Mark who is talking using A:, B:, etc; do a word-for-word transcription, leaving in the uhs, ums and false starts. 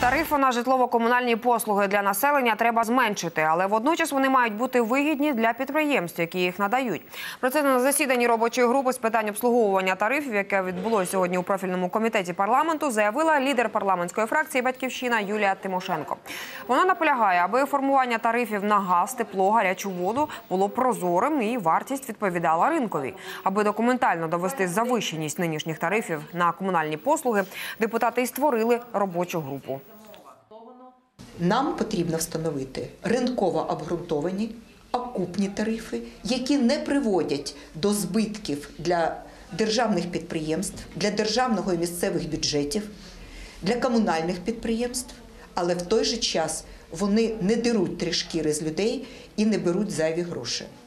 A: Тарифи на житлово-комунальні послуги для населення треба зменшити, але водночас вони мають бути вигідні для підприємств, які їх надають. Про це на засіданні робочої групи з питань обслуговування тарифів, яке відбулося сьогодні у профільному комітеті парламенту, заявила лідер парламентської фракції «Батьківщина» Юлія Тимошенко. Вона наполягає, аби формування тарифів на газ, тепло, гарячу воду було прозорим і вартість відповідала ринковій. Аби документально довести завищеність нинішніх тарифів на комунальні послуги, депутати і створили робочу групу.
B: Нам потрібно встановити ринково обґрунтовані, окупні тарифи, які не приводять до збитків для державних підприємств, для державного і місцевих бюджетів, для комунальних підприємств, але в той же час вони не деруть три шкіри з людей і не беруть зайві гроші.